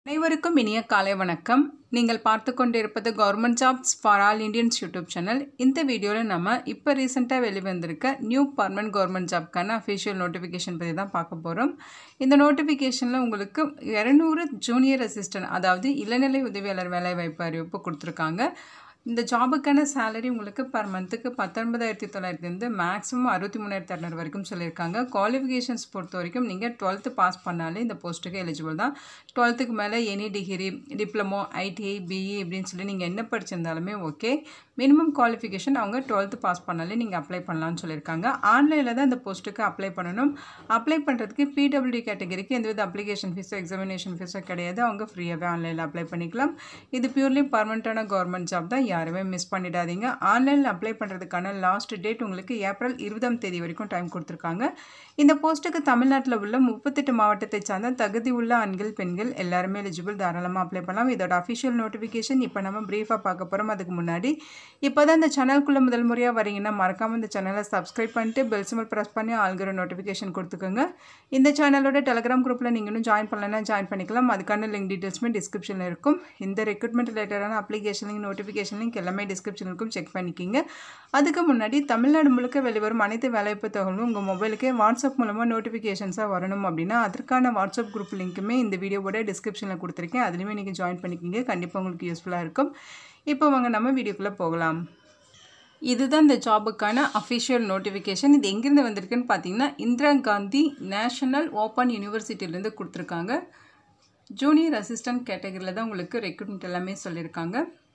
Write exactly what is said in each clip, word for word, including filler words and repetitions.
அனைவருக்கும் இனிய காலை வணக்கம். நீங்கள் பார்த்து கொண்டிருப்பது government jobs for all Indians YouTube channel. இந்த வீடியோவில் நம்ம இப்போ ரீசெண்டாக வெளிவந்திருக்க நியூ பர்மனன்ட் கவர்மெண்ட் ஜாப்க்கான அஃபிஷியல் நோட்டிஃபிகேஷன் பற்றி தான் பார்க்க போகிறோம். இந்த நோட்டிஃபிகேஷனில் உங்களுக்கு இரநூறு ஜூனியர் அசிஸ்டன்ட், அதாவது இளநிலை உதவியாளர் வேலைவாய்ப்பு அறிவிப்பு கொடுத்துருக்காங்க. இந்த ஜாபுக்கான சேலரி உங்களுக்கு பர் மந்த்துக்கு பத்தொன்பதாயிரத்தி தொள்ளாயிரத்துலேருந்து மேக்ஸிமம் அறுபத்தி மூணாயிரத்தி அறநூறு வரைக்கும் சொல்லியிருக்காங்க. குவாலிஃபிகேஷன்ஸ் பொறுத்த வரைக்கும் நீங்கள் டுவெல்த்து பாஸ் பண்ணாலே இந்த போஸ்ட்டுக்கு எலிஜிபிள் தான். டுவெல்த்துக்கு மேலே any degree, diploma, ITI, BE இப்படின்னு சொல்லி நீங்கள் என்ன படிச்சிருந்தாலுமே ஓகே. மினிமம் குவாலிஃபிகேஷன் அவங்க டுவெல்த்து பாஸ் பண்ணாலே நீங்கள் அப்ளை பண்ணலான்னு சொல்லியிருக்காங்க. ஆன்லைனில் தான் இந்த போஸ்ட்டுக்கு அப்ளை பண்ணணும். அப்ளை பண்ணுறதுக்கு பிடபிள்யூடி கேட்டகரிக்கு எந்தவித அப்ளிகேஷன் ஃபீஸோ எக்ஸாமினேஷன் ஃபீஸோ கிடையாது. அவங்க ஃப்ரீயாகவே ஆன்லைனில் அப்ளை பண்ணிக்கலாம். இது பியூர்லி பர்மனெண்ட்டான கவர்மெண்ட் ஜாப் தான். யாருமே மிஸ் பண்ணிடாதீங்க. ஆன்லைனில் அப்ளை பண்ணுறதுக்கான லாஸ்ட் டேட் உங்களுக்கு ஏப்ரல் இருபதாம் தேதி வரைக்கும் டைம் கொடுத்துருக்காங்க. இந்த போஸ்ட்டுக்கு தமிழ்நாட்டில் உள்ள முப்பத்தெட்டு மாவட்டத்தை சார்ந்த தகுதி உள்ள ஆண்கள் பெண்கள் எல்லாருமே எலிஜிபிள், தாராளமாக அப்ளை பண்ணலாம். இதோட அஃபிஷியல் நோட்டிஃபிகேஷன் இப்போ நம்ம ப்ரீஃபாக பார்க்க போகிறோம். அதுக்கு முன்னாடி இப்போ தான் இந்த சேனலுக்குள்ளே முதல் முறையாக வரீங்கன்னா மறக்காமல் இந்த சேனலை சப்ஸ்கிரைப் பண்ணிட்டு பெல் சிம்பிள் ப்ரெஸ் பண்ணி ஆல்கிற நோட்டிஃபிகேஷன் கொடுத்துக்கோங்க. இந்த சேனலோட டெலிகிராம் குரூப்பில் நீங்கள் இன்னும் ஜாயின் பண்ணலன்னா ஜாயின் பண்ணிக்கலாம். அதுக்கான லிங்க் டீட்டெயில்ஸுமே டிஸ்கிரிப்ஷனில் இருக்கும். இந்த ரெக்ரூட்மெண்ட் ரிலேட்டடான அப்ளிகேஷன் லிங்க், நோட்டிஃபிகேஷன் லிங்க் எல்லாமே டிஸ்கிரிப்ஷன் இருக்கும், செக் பண்ணிக்கிங்க. அதுக்கு முன்னாடி தமிழ்நாடு முழுக்க வெளிவரும் அனைத்து வேலைவாய்ப்பு தகவலும் உங்கள் மொபைலுக்கு வாட்ஸ்அப் மூலமாக நோட்டிஃபிகேஷன்ஸாக வரணும் அப்படின்னா அதற்கான வாட்ஸ்அப் குரூப் லிங்க்குமே இந்த வீடியோவோட டிஸ்கிரிப்ஷனில் கொடுத்துருக்கேன். அதுலேயுமே நீங்கள் ஜாயின் பண்ணிக்கிங்க. கண்டிப்பாக உங்களுக்கு யூஸ்ஃபுல்லாக இருக்கும். இப்போ வாங்க நம்ம வீடியோக்குள்ளே போகலாம். இதுதான் இந்த ஜாபுக்கான அஃபிஷியல் நோட்டிஃபிகேஷன். இது எங்கேருந்து வந்திருக்குன்னு பார்த்தீங்கன்னா இந்திரா காந்தி நேஷனல் ஓப்பன் யூனிவர்சிட்டியிலேருந்து கொடுத்துருக்காங்க. ஜூனியர் அசிஸ்டன்ட் கேட்டகரியில் தான் உங்களுக்கு ரெக்ரூட்மெண்ட் எல்லாமே சொல்லியிருக்காங்க.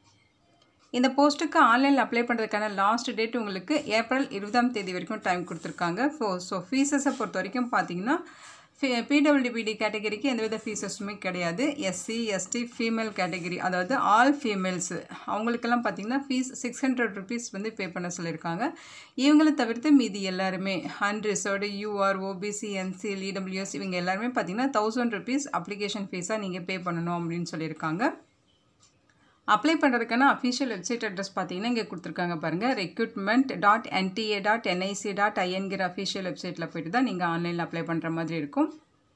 இந்த போஸ்ட்டுக்கு ஆன்லைனில் அப்ளை பண்ணுறதுக்கான லாஸ்ட் டேட் உங்களுக்கு ஏப்ரல் இருபதாம் தேதி வரைக்கும் டைம் கொடுத்துருக்காங்க. ஸோ ஸோ ஃபீஸஸை பொறுத்த வரைக்கும் பார்த்தீங்கன்னா பிடபிள்யூபிடி கேட்டகரிக்கு எந்தவித ஃபீஸஸுமே கிடையாது. எஸ்சி, எஸ்டி, ஃபீமேல் கேட்டகரி, அதாவது ஆல் ஃபீமேல்ஸு, அவங்களுக்கெல்லாம் பார்த்தீங்கன்னா ஃபீஸ் சிக்ஸ் ஹண்ட்ரட் ருபீஸ் வந்து பே பண்ண சொல்லியிருக்காங்க. இவங்களை தவிர்த்து மீதி எல்லாருமே unreserved, UR, OBC, NCL, EWS இவங்க எல்லாருமே பார்த்தீங்கன்னா தௌசண்ட் ருபீஸ் அப்ளிகேஷன் ஃபீஸாக நீங்கள் பே பண்ணணும் அப்படின்னு சொல்லியிருக்காங்க. அப்ளை பண்ணுறதுக்கான அஃபிஷியல் வெப்சைட் அட்ரஸ் பார்த்தீங்கன்னா இங்கே கொடுத்துருக்காங்க பாருங்கள். Recruitment dot NTA dot NIC dot ஐஎன்கிற அஃபிஷியல் வெப்சைட்டில் போய்ட்டு தான் நீங்கள் ஆன்லைனில் அப்ளை பண்ணுற மாதிரி இருக்கும்.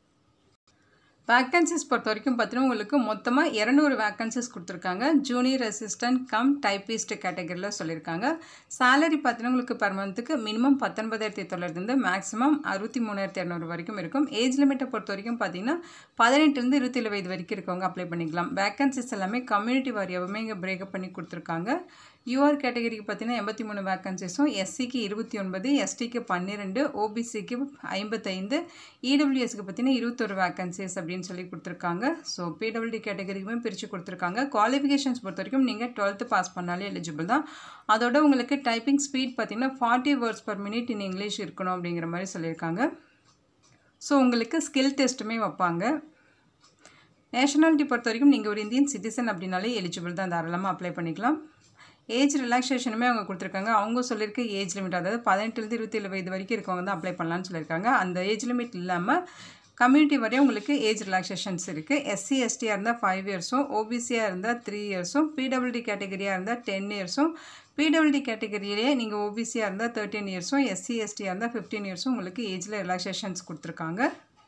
வேக்கன்சிஸ் பொறுத்த வரைக்கும் பார்த்தீங்கன்னா உங்களுக்கு மொத்தமாக இரநூறு வேக்கன்சிஸ் கொடுத்துருக்காங்க. ஜூனியர் அசிஸ்டன்ட் கம் டைப்பிஸ்ட் கேட்டகரியில் சொல்லியிருக்காங்க. சேலரி பார்த்தீங்கன்னா உங்களுக்கு பர் மந்த்துக்கு மினிமம் பத்தொன்பதாயிரத்தி தொள்ளாயிரத்துலேருந்து மேக்ஸிமம் அறுபத்தி மூணாயிரத்தி இரநூறு வரைக்கும் இருக்கும். ஏஜ் லிமிட்டை பொறுத்த வரைக்கும் பார்த்தீங்கன்னா பதினெட்டுலேருந்து இருபத்தி ஏழு வயது வரைக்கும் இருக்கவங்க அப்ளை பண்ணிக்கலாம். வேக்கன்சிஸ் எல்லாமே கம்யூனிட்டி வாரியாகவுமே இங்கே பிரேக்கப் பண்ணி கொடுத்துருக்காங்க. யூஆர் கேட்டகரிக்கு பார்த்தீங்கன்னா எண்பத்தி மூணு வேக்கன்சிஸும், எஸ்சிக்கு இருபத்தி ஒன்பது, எஸ்டிக்கு பன்னிரெண்டு, ஓபிசிக்கு ஐம்பத்தைந்து, இடபிள்யூஎஸ்க்கு பார்த்தீங்கன்னா இருபத்தொரு வேக்கன்சிஸ் அப்படின்னு சொல்லி கொடுத்துருக்காங்க. ஸோ பிடபிள்யூடி கேட்டகரிக்குமே பிரித்து கொடுத்துருக்காங்க. குவாலிஃபிகேஷன்ஸ் பொறுத்த வரைக்கும் நீங்கள் டுவெல்த்து பாஸ் பண்ணாலே எலிஜிபிள் தான். அதோட உங்களுக்கு டைப்பிங் ஸ்பீட் பார்த்தீங்கன்னா forty words per minute in English இருக்கணும் அப்படிங்கிற மாதிரி சொல்லியிருக்காங்க. ஸோ உங்களுக்கு ஸ்கில் டெஸ்ட்டுமே வைப்பாங்க. நேஷனாலிட்டி பொறுத்த வரைக்கும் நீங்கள் ஒரு இந்தியன் சிட்டிசன் அப்படின்னாலே எலிஜிபிள் தான், தாராளமாக அப்ளை பண்ணிக்கலாம். ஏஜ் ரிலாக்ஸேஷனுமே அவங்க கொடுத்துருக்காங்க. அவங்க சொல்லியிருக்க ஏஜ் லிமிட், அதாவது பதினெட்டுலேருந்து இருபத்தி ஏழு வயது வரைக்கும் இருக்கவங்க தான் அப்ளை பண்ணலான்னு சொல்லியிருக்காங்க. அந்த ஏஜ் லிமிட் இல்லாமல் கம்யூனிட்டி வரையும் உங்களுக்கு ஏஜ் ரிலாக்ஸேஷன்ஸ் இருக்குது. எஸ்சி எஸ்டியாக இருந்தால் ஃபைவ் இயர்ஸும், ஓபிசியாக இருந்தால் த்ரீ இயர்ஸும், பிடபிள்யூடி கேட்டகரியாக இருந்தால் டென் இயர்ஸும், பிடபிள்யூடி கேட்டகரியிலே நீங்கள் ஓபிசியாக இருந்தால் தேர்ட்டின் இயர்ஸும், எஸ்சி எஸ்டியாக இருந்தால் ஃபிஃப்டீன் இயர்ஸும் உங்களுக்கு ஏஜில் ரிலாக்ஸேஷன்ஸ் கொடுத்துருக்காங்க.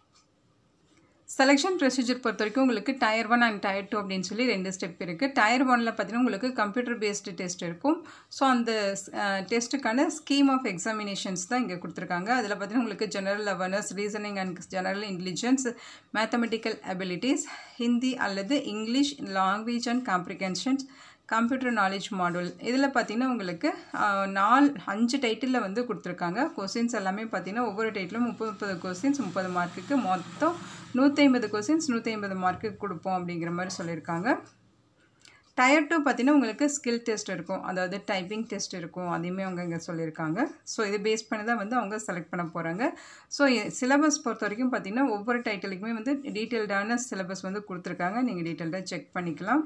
செலெக்ஷன் ப்ரொசீஜர் பொறுத்த வரைக்கும் உங்களுக்கு tier one and tier two அப்படின்னு சொல்லி ரெண்டு ஸ்டெப் இருக்குது. டயர் ஒனில் பார்த்தீங்கன்னா உங்களுக்கு கம்ப்யூட்டர் பேஸ்டு டெஸ்ட் இருக்கும். ஸோ அந்த டெஸ்ட்டுக்கான ஸ்கீம் ஆஃப் எக்ஸாமினேஷன்ஸ் தான் இங்கே கொடுத்துருக்காங்க. அதில் பார்த்தீங்கன்னா உங்களுக்கு general awareness, reasoning and general intelligence, mathematical abilities, Hindi அல்லது English language and comprehensions, computer knowledge model. இதில் பார்த்தீங்கன்னா உங்களுக்கு நாலு அஞ்சு டைட்டிலில் வந்து கொடுத்துருக்காங்க. கொஸ்டின்ஸ் எல்லாமே பார்த்தீங்கன்னா ஒவ்வொரு டைட்டிலும் முப்பது முப்பது கொஸ்டின்ஸ் முப்பது மார்க்குக்கு, மொத்தம் நூற்றி ஐம்பது கொஸ்டின்ஸ் நூற்றி ஐம்பது மார்க்குக்கு கொடுப்போம் அப்படிங்கிற மாதிரி சொல்லியிருக்காங்க. டயர் டூ பார்த்தீங்கன்னா உங்களுக்கு ஸ்கில் டெஸ்ட் இருக்கும், அதாவது டைப்பிங் டெஸ்ட் இருக்கும், அதையுமே அவங்க இங்கே சொல்லியிருக்காங்க. ஸோ இது பேஸ் பண்ணி தான் வந்து அவங்க செலக்ட் பண்ண போகிறாங்க. ஸோ சிலபஸ் பொறுத்த வரைக்கும் பார்த்தீங்கன்னா ஒவ்வொரு டைட்டிலுக்குமே வந்து டீட்டெயில்டான சிலபஸ் வந்து கொடுத்துருக்காங்க. நீங்கள் டீட்டெயில்டாக செக் பண்ணிக்கலாம்.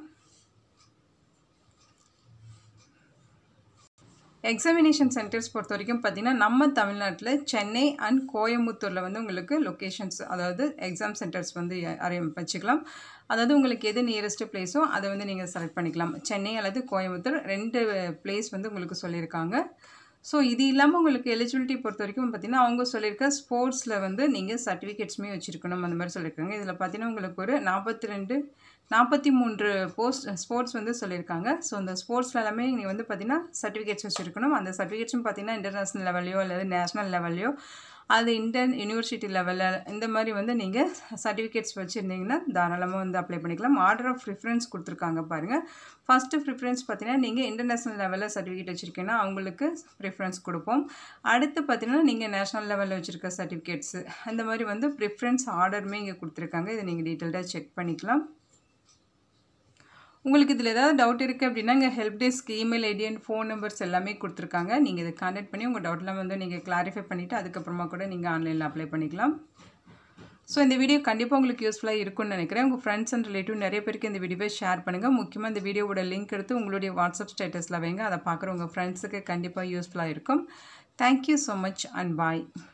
எக்ஸாமினேஷன் சென்டர்ஸ் பொறுத்த வரைக்கும் பார்த்தீங்கன்னா நம்ம தமிழ்நாட்டில் சென்னை அண்ட் கோயம்புத்தூரில் வந்து உங்களுக்கு லொக்கேஷன்ஸ், அதாவது எக்ஸாம் சென்டர்ஸ் வந்து அரே வச்சுக்கலாம். அதாவது உங்களுக்கு எது நியரஸ்ட்டு பிளேஸோ அதை வந்து நீங்கள் செலக்ட் பண்ணிக்கலாம். சென்னை அல்லது கோயம்புத்தூர் ரெண்டு பிளேஸ் வந்து உங்களுக்கு சொல்லியிருக்காங்க. ஸோ இது இல்லாமல் உங்களுக்கு எலிஜிபிலிட்டி பொறுத்த வரைக்கும் பார்த்தீங்கன்னா அவங்க சொல்லியிருக்க ஸ்போர்ட்ஸில் வந்து நீங்கள் சர்டிஃபிகேட்ஸுமே வச்சுருக்கணும் அந்த மாதிரி சொல்லியிருக்காங்க. இதில் பார்த்தீங்கன்னா உங்களுக்கு ஒரு நாற்பத்தி ரெண்டு நாற்பத்தி மூன்று போஸ்ட் ஸ்போர்ட்ஸ் வந்து சொல்லியிருக்காங்க. ஸோ அந்த ஸ்போர்ட்ஸில் எல்லாமே நீங்கள் வந்து பார்த்தீங்கன்னா சர்டிஃபிகேட்ஸ் வச்சுருக்கணும். அந்த சர்டிஃபிகேட்ஸும் பார்த்தீங்கன்னா இன்டர்நேஷ்னல் லெவல்லையோ அல்லது நேஷ்னல் லெவல்லையோ அது இன்டர்ன் யூனிவர்சிட்டி லெவலில் இந்த மாதிரி வந்து நீங்கள் சர்டிஃபிகேட்ஸ் வச்சுருந்தீங்கன்னா தாராளமாக வந்து அப்ளை பண்ணிக்கலாம். ஆர்டர் ஆஃப் ப்ரிஃபரன்ஸ் கொடுத்துருக்காங்க பாருங்கள். ஃபஸ்ட்டு ப்ரிஃபரன்ஸ் பார்த்தீங்கன்னா நீங்கள் இன்டர்நேஷ்னல் லெவலில் சர்டிஃபிகேட் வச்சுருக்கீங்கன்னா அவங்களுக்கு ப்ரிஃபரன்ஸ் கொடுப்போம். அடுத்து பார்த்தீங்கன்னா நீங்கள் நேஷ்னல் லெவலில் வச்சுருக்க சர்டிஃபிகேட்ஸு அந்த மாதிரி வந்து ப்ரிஃபரன்ஸ் ஆர்டருமே இங்கே கொடுத்துருக்காங்க. இதை நீங்கள் டீட்டெயில்டாக செக் பண்ணிக்கலாம். உங்களுக்கு இதில் ஏதாவது டவுட் இருக்குது அப்படின்னா இங்கே help desk email ID and phone numbers எல்லாமே கொடுத்துருக்காங்க. நீங்கள் இதை கான்டாக்ட் பண்ணி உங்கள் டவுட்லாம் வந்து நீங்கள் கிளாரிஃபை பண்ணிவிட்டு அதுக்கப்புறமா கூட நீங்கள் ஆன்லைனில் அப்ளை பண்ணிக்கலாம். ஸோ இந்த வீடியோ கண்டிப்பாக உங்களுக்கு யூஸ்ஃபுல்லாக இருக்கும்னு நினைக்கிறேன். உங்கள் ஃப்ரெண்ட்ஸ் அண்ட் ரிலேட்டிவ் நிறைய பேருக்கு இந்த வீடியோவை ஷேர் பண்ணுங்கள். முக்கியமாக இந்த வீடியோவோட லிங்க் எடுத்து உங்களுடைய வாட்ஸ்அப் ஸ்டேட்டஸில் வைங்க. அதை பார்க்குற உங்கள் ஃப்ரெண்ட்ஸுக்கு கண்டிப்பாக யூஸ்ஃபுல்லாக இருக்கும். Thank you so much and bye.